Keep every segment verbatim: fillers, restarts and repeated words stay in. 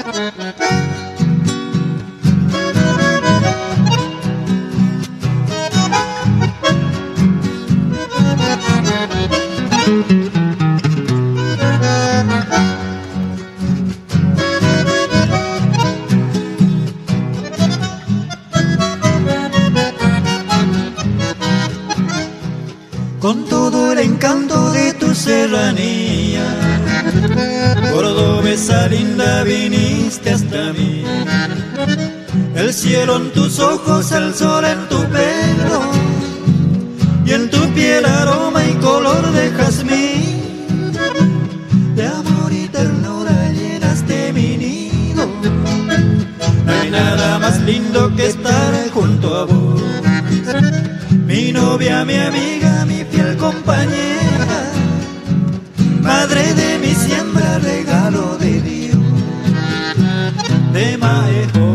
Con todo el encanto de tu serranía, cordobesa linda viniste hasta mí. El cielo en tus ojos, el sol en tu pelo, y en tu piel aroma y color de jazmín. De amor y ternura llenaste mi nido. No hay nada más lindo que estar junto a vos, mi novia, mi amiga, mi fiel compañera, madre de mi siembra, regalo de Dios, de Maejo.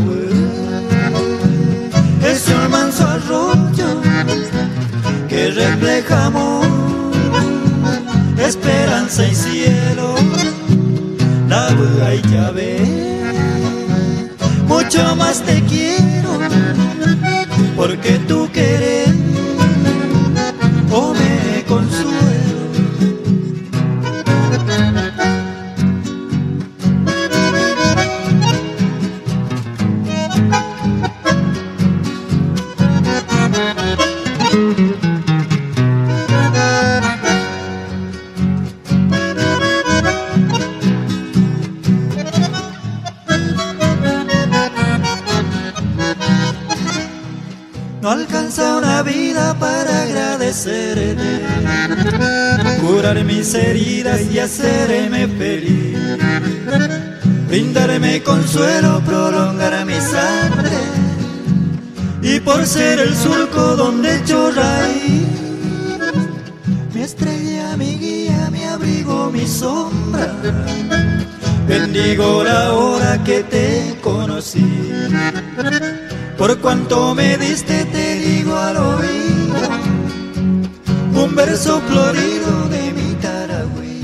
Es un manso arroyo que refleja amor, esperanza y cielo, la buga y llave. Mucho más te quiero, porque tú querés o me consuelo. No alcanza una vida para agradecerte, curar mis heridas y hacerme feliz, brindarme consuelo, prolongar mi sangre, y por ser el surco donde echo raíz, mi estrella, mi guía, mi abrigo, mi sombra, bendigo la hora que te conocí. Por cuanto me diste te digo al oído un verso florido de mi Taragüí,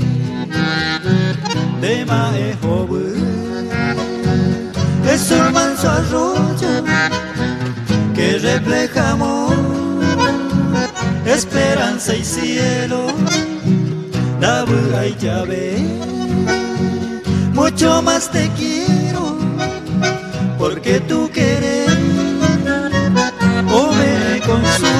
de Maejo. Es un manso arroyo que refleja amor, esperanza y cielo, la buga y llave. Mucho más te quiero, porque tú querés o me consuelo.